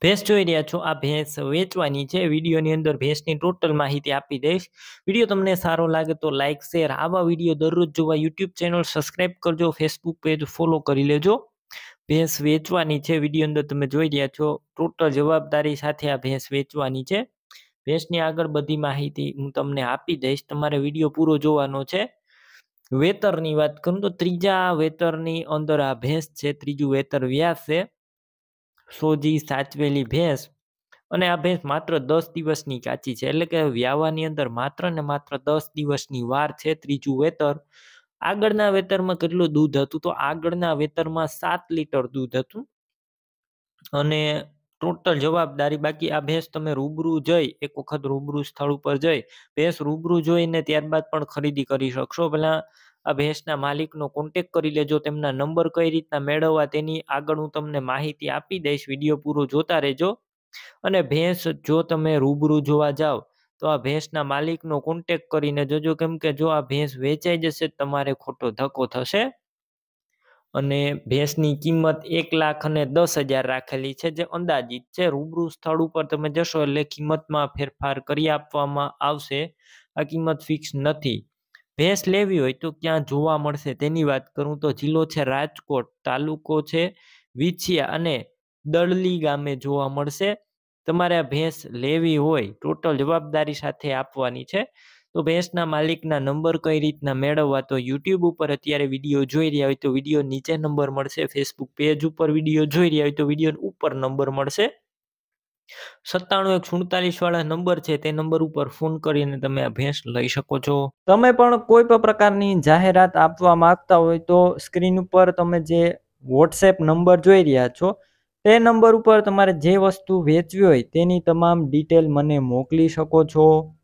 ભેંસ જોઈ રહ્યા છો, આ ભેંસ વેચવાની છે। વિડીયોની અંદર ભેંસની ટોટલ માહિતી આપી દઈશ। વિડીયો તમને સારો લાગે તો લાઇક શેર, આવા વિડીયો દરરોજ જોવા યુટ્યુબ ચેનલ સબસ્ક્રાઇબ કરજો, ફેસબુક પેજ ફોલો કરી લેજો। ભેંસ વેચવાની છે, વિડીયો અંદર તમે જોઈ રહ્યા છો, ટોટલ જવાબદારી સાથે આ ભેંસ વેચવાની છે। ભેંસની આગળ બધી માહિતી હું તમને આપી દઈશ, તમારે વિડીયો પૂરો જોવાનો છે। વેતરની વાત કરું તો ત્રીજા વેતરની અંદર આ ભેંસ છે, ત્રીજું વેતર વ્યાસ છે। સોજી સાચવેલી ભેંસ અને આ ભેંસ માત્ર 10 દિવસની કાચી છે, એટલે કે વ્યાવાની અંદર માત્ર ને માત્ર 10 દિવસની વાર છે। ત્રીજું વેતર, આગળના વેતરમાં કેટલું દૂધ હતું તો આગળના વેતરમાં 7 લીટર દૂધ હતું અને ટોટલ જવાબદારી બાકી આ ભેંસ તમે રૂબરૂ જઈ એક વખત રૂબરૂ સ્થળ ઉપર જઈ ભેંસ રૂબરૂ જોઈને ત્યારબાદ પણ ખરીદી કરી શકશો। પહેલા આ ભેંસના માલિકનો કોન્ટેક્ટ કરી લેજો, તેમના નંબર કઈ રીતના મેળવવા તેની આગળ હું તમને માહિતી આપી દઈશ, વિડીયો પૂરો જોતા રહેજો। અને ભેંસ જો તમે રૂબરૂ જોવા જાઓ તો આ ભેંસના માલિકનો કોન્ટેક્ટ કરીને જોજો, કેમ કે જો આ ભેંસ વેચાઈ જશે તમારે ખોટો ધક્કો થશે। અને ભેંસની કિંમત 1,10,000 રાખેલી છે, જે અંદાજિત છે। રૂબરૂ સ્થળ ઉપર તમે જશો એટલે કિંમતમાં ફેરફાર કરી આપવામાં આવશે, આ કિંમત ફિક્સ નથી। ભેંસ લેવી હોય તો ક્યાં જોવા મળશે તેની વાત કરું તો જિલ્લો છે રાજકોટ, તાલુકો છે વિછિયા અને દળલી ગામે જોવા મળશે। તમારે આ ભેંસ લેવી હોય ટોટલ જવાબદારી સાથે આપવાની છે। તો ભેંસના માલિકના નંબર કઈ રીતના મેળવવા તો યુટ્યુબ ઉપર અત્યારે વિડીયો જોઈ રહ્યા હોય તો વિડીયો નીચે નંબર મળશે, ફેસબુક પેજ ઉપર વિડીયો જોઈ રહ્યા હોય તો વિડીયો ઉપર નંબર મળશે। 97 147 વાળા નંબર છે, તે નંબર ઉપર ફોન કરીને તમે આ ભેંસ લઈ શકો છો। તમે પણ કોઈ પણ પ્રકારની જાહેરાત આપવા માંગતા હોય તો સ્ક્રીન ઉપર તમે જે વોટ્સએપ નંબર જોઈ રહ્યા છો તે નંબર ઉપર તમારે જે વસ્તુ વેચવી હોય તેની તમામ ડિટેલ મને મોકલી શકો છો।